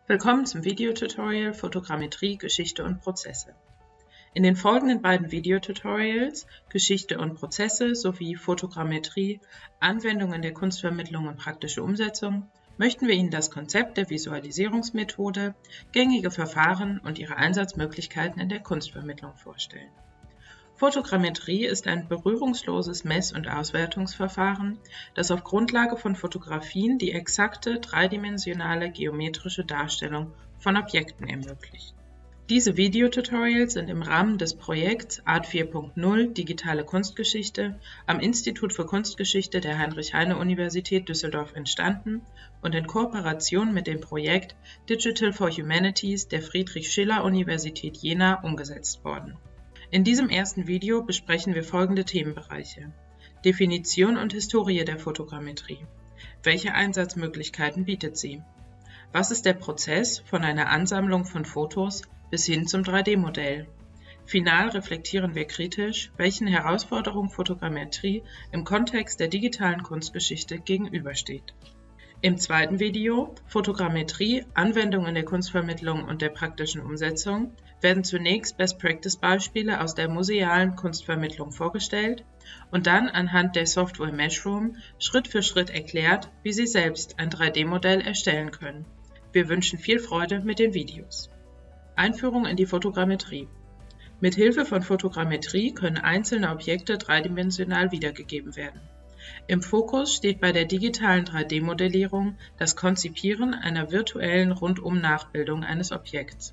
Willkommen zum Videotutorial Fotogrammetrie, Geschichte und Prozesse. In den folgenden beiden Videotutorials Geschichte und Prozesse sowie Fotogrammetrie, Anwendungen der Kunstvermittlung und praktische Umsetzung möchten wir Ihnen das Konzept der Visualisierungsmethode, gängige Verfahren und ihre Einsatzmöglichkeiten in der Kunstvermittlung vorstellen. Fotogrammetrie ist ein berührungsloses Mess- und Auswertungsverfahren, das auf Grundlage von Fotografien die exakte dreidimensionale geometrische Darstellung von Objekten ermöglicht. Diese Videotutorials sind im Rahmen des Projekts Art 4.0 Digitale Kunstgeschichte am Institut für Kunstgeschichte der Heinrich-Heine-Universität Düsseldorf entstanden und in Kooperation mit dem Projekt Digital for Humanities der Friedrich-Schiller-Universität Jena umgesetzt worden. In diesem ersten Video besprechen wir folgende Themenbereiche: Definition und Historie der Fotogrammetrie. Welche Einsatzmöglichkeiten bietet sie? Was ist der Prozess von einer Ansammlung von Fotos bis hin zum 3D-Modell? Final reflektieren wir kritisch, welchen Herausforderungen Fotogrammetrie im Kontext der digitalen Kunstgeschichte gegenübersteht. Im zweiten Video, Fotogrammetrie, Anwendungen der Kunstvermittlung und der praktischen Umsetzung, werden zunächst Best-Practice-Beispiele aus der musealen Kunstvermittlung vorgestellt und dann anhand der Software Meshroom Schritt für Schritt erklärt, wie Sie selbst ein 3D-Modell erstellen können. Wir wünschen viel Freude mit den Videos. Einführung in die Fotogrammetrie. Mit Hilfe von Fotogrammetrie können einzelne Objekte dreidimensional wiedergegeben werden. Im Fokus steht bei der digitalen 3D-Modellierung das Konzipieren einer virtuellen Rundum-Nachbildung eines Objekts.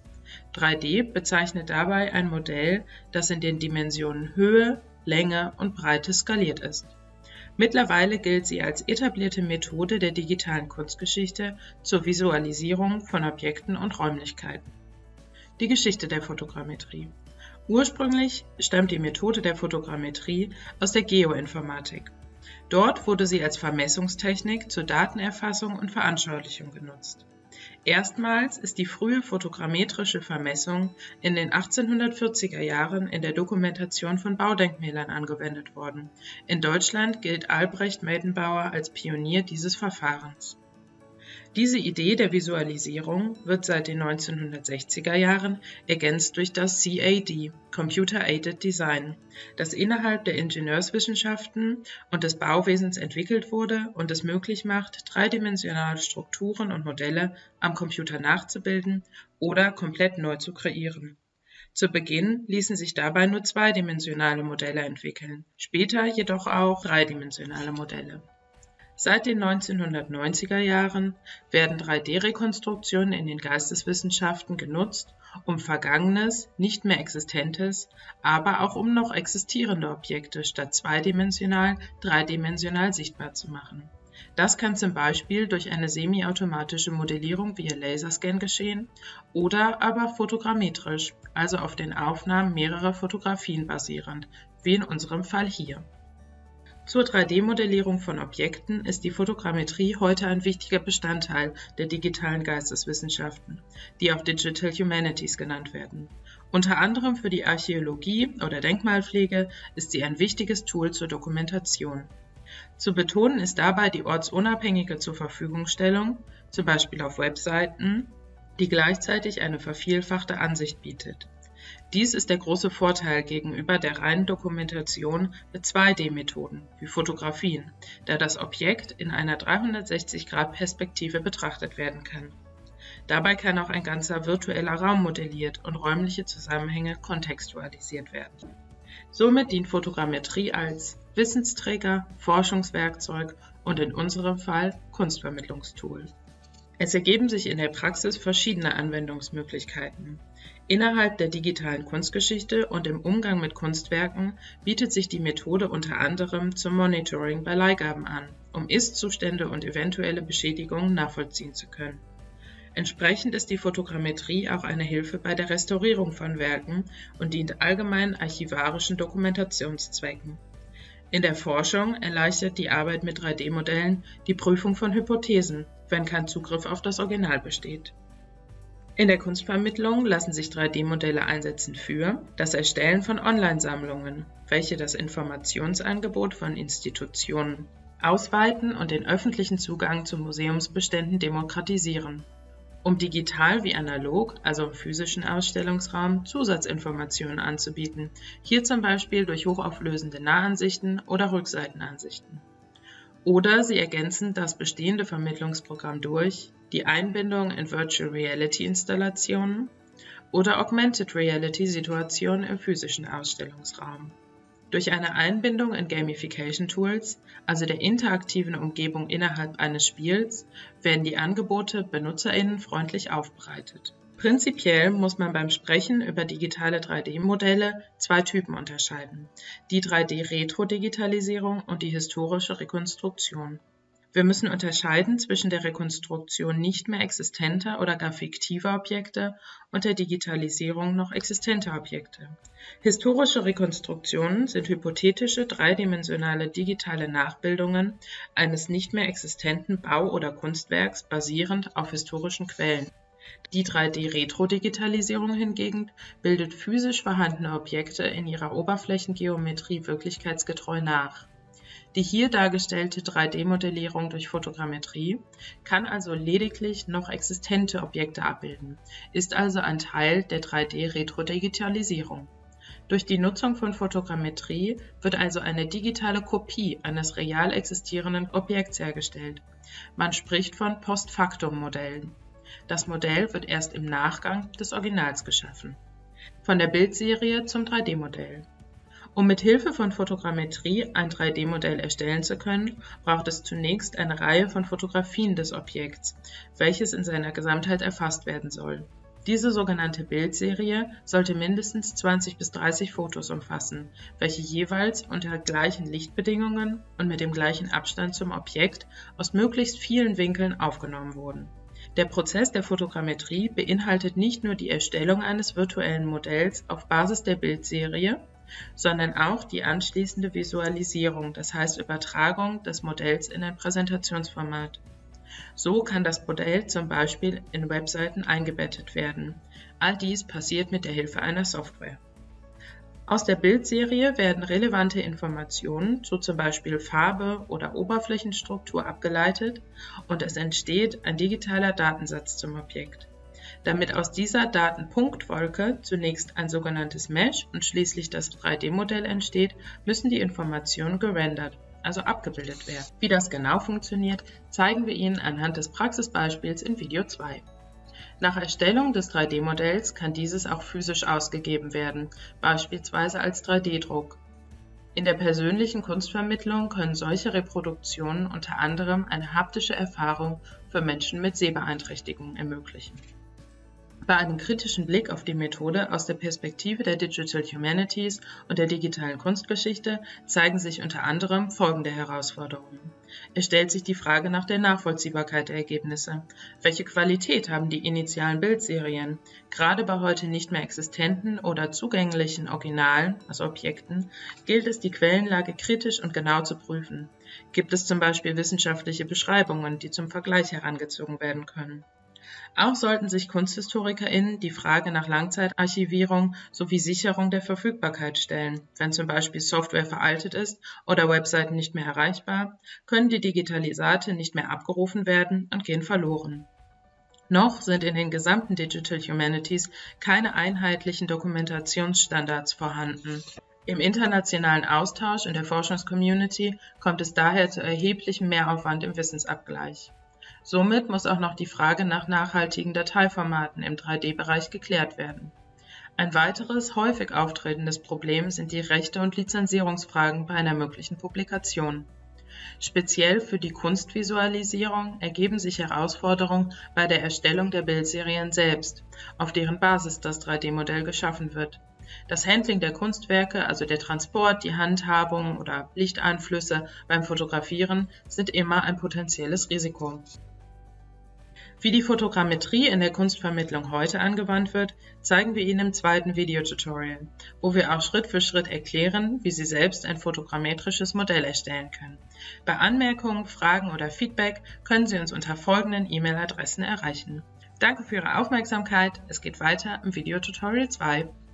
3D bezeichnet dabei ein Modell, das in den Dimensionen Höhe, Länge und Breite skaliert ist. Mittlerweile gilt sie als etablierte Methode der digitalen Kunstgeschichte zur Visualisierung von Objekten und Räumlichkeiten. Die Geschichte der Fotogrammetrie. Ursprünglich stammt die Methode der Fotogrammetrie aus der Geoinformatik. Dort wurde sie als Vermessungstechnik zur Datenerfassung und Veranschaulichung genutzt. Erstmals ist die frühe fotogrammetrische Vermessung in den 1840er Jahren in der Dokumentation von Baudenkmälern angewendet worden. In Deutschland gilt Albrecht Meydenbauer als Pionier dieses Verfahrens. Diese Idee der Visualisierung wird seit den 1960er Jahren ergänzt durch das CAD, Computer Aided Design, das innerhalb der Ingenieurswissenschaften und des Bauwesens entwickelt wurde und es möglich macht, dreidimensionale Strukturen und Modelle am Computer nachzubilden oder komplett neu zu kreieren. Zu Beginn ließen sich dabei nur zweidimensionale Modelle entwickeln, später jedoch auch dreidimensionale Modelle. Seit den 1990er Jahren werden 3D-Rekonstruktionen in den Geisteswissenschaften genutzt, um Vergangenes, nicht mehr Existentes, aber auch um noch existierende Objekte statt zweidimensional, dreidimensional sichtbar zu machen. Das kann zum Beispiel durch eine semiautomatische Modellierung via Laserscan geschehen oder aber fotogrammetrisch, also auf den Aufnahmen mehrerer Fotografien basierend, wie in unserem Fall hier. Zur 3D-Modellierung von Objekten ist die Fotogrammetrie heute ein wichtiger Bestandteil der digitalen Geisteswissenschaften, die auch Digital Humanities genannt werden. Unter anderem für die Archäologie oder Denkmalpflege ist sie ein wichtiges Tool zur Dokumentation. Zu betonen ist dabei die ortsunabhängige Zurverfügungstellung, zum Beispiel auf Webseiten, die gleichzeitig eine vervielfachte Ansicht bietet. Dies ist der große Vorteil gegenüber der reinen Dokumentation mit 2D-Methoden wie Fotografien, da das Objekt in einer 360-Grad-Perspektive betrachtet werden kann. Dabei kann auch ein ganzer virtueller Raum modelliert und räumliche Zusammenhänge kontextualisiert werden. Somit dient Fotogrammetrie als Wissensträger, Forschungswerkzeug und in unserem Fall Kunstvermittlungstool. Es ergeben sich in der Praxis verschiedene Anwendungsmöglichkeiten. Innerhalb der digitalen Kunstgeschichte und im Umgang mit Kunstwerken bietet sich die Methode unter anderem zum Monitoring bei Leihgaben an, um Ist-Zustände und eventuelle Beschädigungen nachvollziehen zu können. Entsprechend ist die Fotogrammetrie auch eine Hilfe bei der Restaurierung von Werken und dient allgemein archivarischen Dokumentationszwecken. In der Forschung erleichtert die Arbeit mit 3D-Modellen die Prüfung von Hypothesen, wenn kein Zugriff auf das Original besteht. In der Kunstvermittlung lassen sich 3D-Modelle einsetzen für das Erstellen von Online-Sammlungen, welche das Informationsangebot von Institutionen ausweiten und den öffentlichen Zugang zu Museumsbeständen demokratisieren, um digital wie analog, also im physischen Ausstellungsraum, Zusatzinformationen anzubieten, hier zum Beispiel durch hochauflösende Nahansichten oder Rückseitenansichten. Oder sie ergänzen das bestehende Vermittlungsprogramm durch die Einbindung in Virtual Reality Installationen oder Augmented Reality Situationen im physischen Ausstellungsraum. Durch eine Einbindung in Gamification Tools, also der interaktiven Umgebung innerhalb eines Spiels, werden die Angebote benutzerinnen freundlich aufbereitet. Prinzipiell muss man beim Sprechen über digitale 3D-Modelle zwei Typen unterscheiden: die 3D-Retro-Digitalisierung und die historische Rekonstruktion. Wir müssen unterscheiden zwischen der Rekonstruktion nicht mehr existenter oder gar fiktiver Objekte und der Digitalisierung noch existenter Objekte. Historische Rekonstruktionen sind hypothetische dreidimensionale digitale Nachbildungen eines nicht mehr existenten Bau- oder Kunstwerks basierend auf historischen Quellen. Die 3D-Retro-Digitalisierung hingegen bildet physisch vorhandene Objekte in ihrer Oberflächengeometrie wirklichkeitsgetreu nach. Die hier dargestellte 3D-Modellierung durch Fotogrammetrie kann also lediglich noch existente Objekte abbilden, ist also ein Teil der 3D-Retro-Digitalisierung. Durch die Nutzung von Fotogrammetrie wird also eine digitale Kopie eines real existierenden Objekts hergestellt. Man spricht von Post-Factum-Modellen. Das Modell wird erst im Nachgang des Originals geschaffen. Von der Bildserie zum 3D-Modell. Um mit Hilfe von Fotogrammetrie ein 3D-Modell erstellen zu können, braucht es zunächst eine Reihe von Fotografien des Objekts, welches in seiner Gesamtheit erfasst werden soll. Diese sogenannte Bildserie sollte mindestens 20 bis 30 Fotos umfassen, welche jeweils unter gleichen Lichtbedingungen und mit dem gleichen Abstand zum Objekt aus möglichst vielen Winkeln aufgenommen wurden. Der Prozess der Fotogrammetrie beinhaltet nicht nur die Erstellung eines virtuellen Modells auf Basis der Bildserie, sondern auch die anschließende Visualisierung, das heißt Übertragung des Modells in ein Präsentationsformat. So kann das Modell zum Beispiel in Webseiten eingebettet werden. All dies passiert mit der Hilfe einer Software. Aus der Bildserie werden relevante Informationen zu zum Beispiel Farbe oder Oberflächenstruktur abgeleitet und es entsteht ein digitaler Datensatz zum Objekt. Damit aus dieser Datenpunktwolke zunächst ein sogenanntes Mesh und schließlich das 3D-Modell entsteht, müssen die Informationen gerendert, also abgebildet werden. Wie das genau funktioniert, zeigen wir Ihnen anhand des Praxisbeispiels in Video 2. Nach Erstellung des 3D-Modells kann dieses auch physisch ausgegeben werden, beispielsweise als 3D-Druck. In der persönlichen Kunstvermittlung können solche Reproduktionen unter anderem eine haptische Erfahrung für Menschen mit Sehbeeinträchtigungen ermöglichen. Bei einem kritischen Blick auf die Methode aus der Perspektive der Digital Humanities und der digitalen Kunstgeschichte zeigen sich unter anderem folgende Herausforderungen. Es stellt sich die Frage nach der Nachvollziehbarkeit der Ergebnisse. Welche Qualität haben die initialen Bildserien? Gerade bei heute nicht mehr existenten oder zugänglichen Originalen, also Objekten, gilt es, die Quellenlage kritisch und genau zu prüfen. Gibt es zum Beispiel wissenschaftliche Beschreibungen, die zum Vergleich herangezogen werden können? Auch sollten sich KunsthistorikerInnen die Frage nach Langzeitarchivierung sowie Sicherung der Verfügbarkeit stellen. Wenn zum Beispiel Software veraltet ist oder Webseiten nicht mehr erreichbar, können die Digitalisate nicht mehr abgerufen werden und gehen verloren. Noch sind in den gesamten Digital Humanities keine einheitlichen Dokumentationsstandards vorhanden. Im internationalen Austausch in der Forschungscommunity kommt es daher zu erheblichem Mehraufwand im Wissensabgleich. Somit muss auch noch die Frage nach nachhaltigen Dateiformaten im 3D-Bereich geklärt werden. Ein weiteres häufig auftretendes Problem sind die Rechte- und Lizenzierungsfragen bei einer möglichen Publikation. Speziell für die Kunstvisualisierung ergeben sich Herausforderungen bei der Erstellung der Bildserien selbst, auf deren Basis das 3D-Modell geschaffen wird. Das Handling der Kunstwerke, also der Transport, die Handhabung oder Lichteinflüsse beim Fotografieren, sind immer ein potenzielles Risiko. Wie die Fotogrammetrie in der Kunstvermittlung heute angewandt wird, zeigen wir Ihnen im zweiten Videotutorial, wo wir auch Schritt für Schritt erklären, wie Sie selbst ein fotogrammetrisches Modell erstellen können. Bei Anmerkungen, Fragen oder Feedback können Sie uns unter folgenden E-Mail-Adressen erreichen. Danke für Ihre Aufmerksamkeit. Es geht weiter im Videotutorial 2.